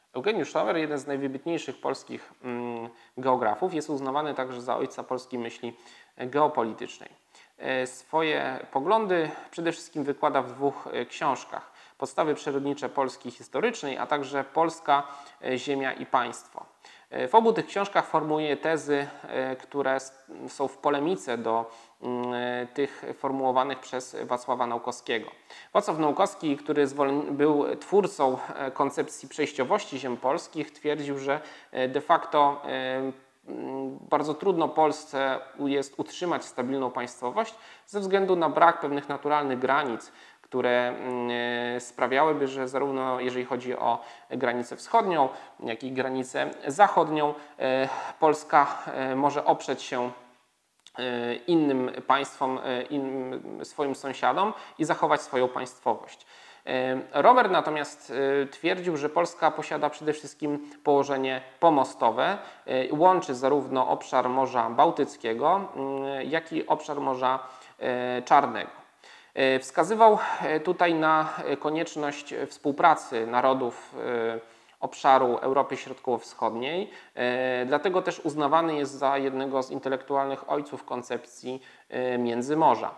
Eugeniusz Romer, jeden z najwybitniejszych polskich geografów, jest uznawany także za ojca polskiej myśli geopolitycznej. Swoje poglądy przede wszystkim wykłada w dwóch książkach: Podstawy przyrodnicze Polski historycznej, a także Polska, ziemia i państwo. W obu tych książkach formułuje tezy, które są w polemice do tych formułowanych przez Wacława Naukowskiego. Wacław Naukowski, który był twórcą koncepcji przejściowości ziem polskich, twierdził, że de facto bardzo trudno Polsce jest utrzymać stabilną państwowość ze względu na brak pewnych naturalnych granic, które sprawiałyby, że zarówno jeżeli chodzi o granicę wschodnią, jak i granicę zachodnią, Polska może oprzeć się innym państwom, swoim sąsiadom i zachować swoją państwowość. Romer natomiast twierdził, że Polska posiada przede wszystkim położenie pomostowe, łączy zarówno obszar Morza Bałtyckiego, jak i obszar Morza Czarnego. Wskazywał tutaj na konieczność współpracy narodów obszaru Europy Środkowo-Wschodniej, dlatego też uznawany jest za jednego z intelektualnych ojców koncepcji Międzymorza.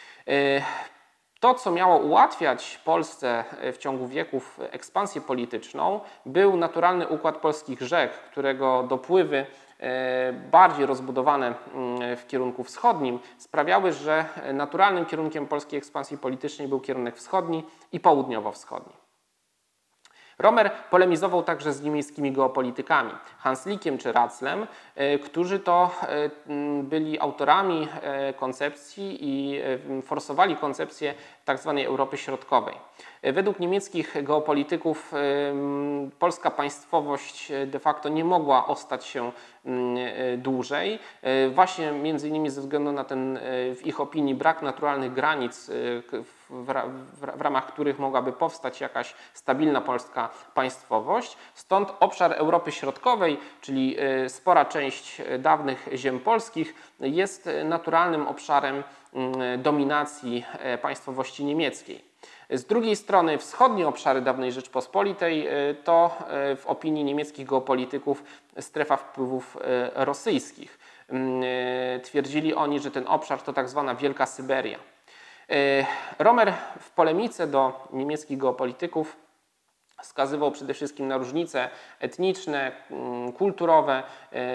To, co miało ułatwiać Polsce w ciągu wieków ekspansję polityczną, był naturalny układ polskich rzek, którego dopływy bardziej rozbudowane w kierunku wschodnim sprawiały, że naturalnym kierunkiem polskiej ekspansji politycznej był kierunek wschodni i południowo-wschodni. Romer polemizował także z niemieckimi geopolitykami, Hanslickiem czy Ratzlem, którzy to byli autorami koncepcji i forsowali koncepcję tzw. Europy Środkowej. Według niemieckich geopolityków polska państwowość de facto nie mogła ostać się dłużej, właśnie między innymi ze względu na ten, w ich opinii, brak naturalnych granic, w ramach których mogłaby powstać jakaś stabilna polska państwowość. Stąd obszar Europy Środkowej, czyli spora część dawnych ziem polskich, jest naturalnym obszarem dominacji państwowości niemieckiej. Z drugiej strony wschodnie obszary dawnej Rzeczpospolitej to w opinii niemieckich geopolityków strefa wpływów rosyjskich. Twierdzili oni, że ten obszar to tak zwana Wielka Syberia. Romer w polemice do niemieckich geopolityków wskazywał przede wszystkim na różnice etniczne, kulturowe,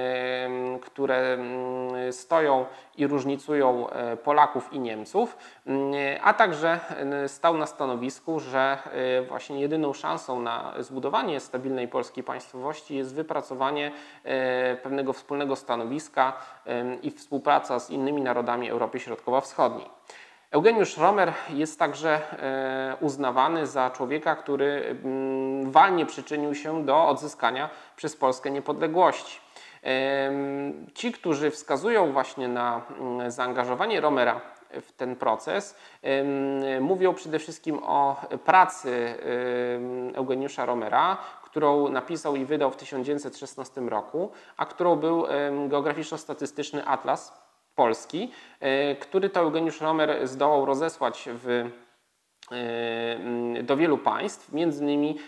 które stoją i różnicują Polaków i Niemców, a także stał na stanowisku, że właśnie jedyną szansą na zbudowanie stabilnej polskiej państwowości jest wypracowanie pewnego wspólnego stanowiska i współpraca z innymi narodami Europy Środkowo-Wschodniej. Eugeniusz Romer jest także uznawany za człowieka, który walnie przyczynił się do odzyskania przez Polskę niepodległości. Ci, którzy wskazują właśnie na zaangażowanie Romera w ten proces, mówią przede wszystkim o pracy Eugeniusza Romera, którą napisał i wydał w 1916 roku, a którą był Geograficzno-Statystyczny Atlas Polski, który to Eugeniusz Romer zdołał rozesłać do wielu państw. Między innymi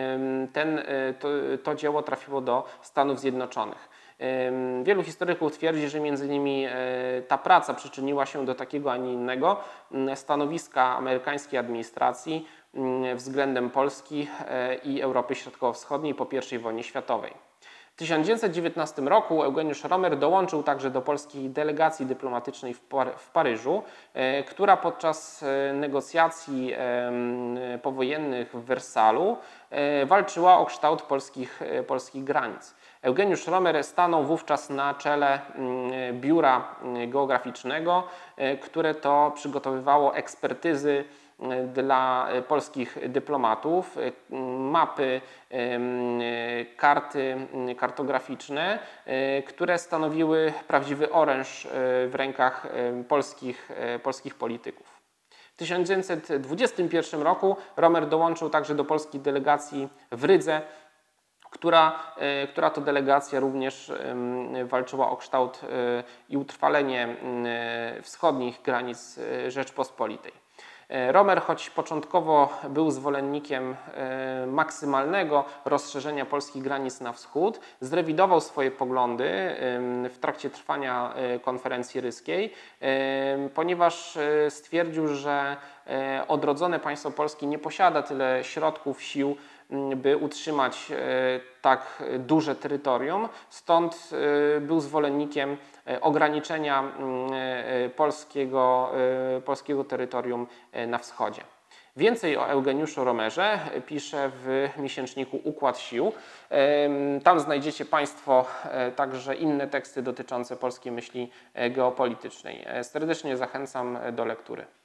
to dzieło trafiło do Stanów Zjednoczonych. Wielu historyków twierdzi, że między innymi ta praca przyczyniła się do takiego, a nie innego stanowiska amerykańskiej administracji względem Polski i Europy Środkowo-Wschodniej po I wojnie światowej. W 1919 roku Eugeniusz Romer dołączył także do polskiej delegacji dyplomatycznej w Paryżu, która podczas negocjacji powojennych w Wersalu walczyła o kształt polskich granic. Eugeniusz Romer stanął wówczas na czele biura geograficznego, które to przygotowywało ekspertyzy dla polskich dyplomatów, mapy, karty kartograficzne, które stanowiły prawdziwy oręż w rękach polskich polityków. W 1921 roku Romer dołączył także do polskiej delegacji w Rydze, która to delegacja również walczyła o kształt i utrwalenie wschodnich granic Rzeczpospolitej. Romer, choć początkowo był zwolennikiem maksymalnego rozszerzenia polskich granic na wschód, zrewidował swoje poglądy w trakcie trwania konferencji ryskiej, ponieważ stwierdził, że odrodzone państwo polskie nie posiada tyle środków, sił, by utrzymać tak duże terytorium, stąd był zwolennikiem ograniczenia polskiego terytorium na wschodzie. Więcej o Eugeniuszu Romerze pisze w miesięczniku Układ Sił. Tam znajdziecie Państwo także inne teksty dotyczące polskiej myśli geopolitycznej. Serdecznie zachęcam do lektury.